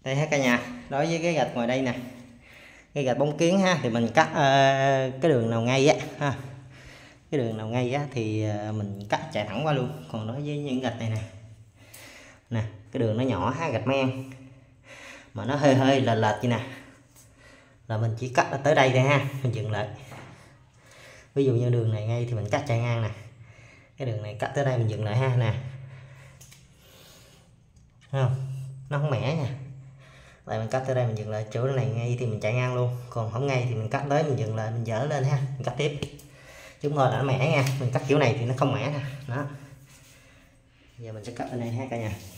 Đây ha cả nhà, đối với cái gạch ngoài đây nè, cái gạch bóng kiến ha, thì mình cắt cái đường nào ngay á ha, cái đường nào ngay á thì mình cắt chạy thẳng qua luôn. Còn đối với những gạch này nè, cái đường nó nhỏ ha, gạch men mà nó hơi lệch lệch như nè, là mình chỉ cắt tới đây thôi ha, mình dừng lại. Ví dụ như đường này ngay thì mình cắt chạy ngang nè, cái đường này cắt tới đây mình dừng lại ha nè, không nó không mẻ nha. Lại mình cắt tới đây mình dừng lại, chỗ này ngay thì mình chạy ngang luôn, còn không ngay thì mình cắt tới mình dừng lại, mình dỡ lên ha, mình cắt tiếp. Chúng thôi là nó mẻ nha, mình cắt kiểu này thì nó không mẻ nè. Đó, giờ mình sẽ cắt bên này ha cả nhà.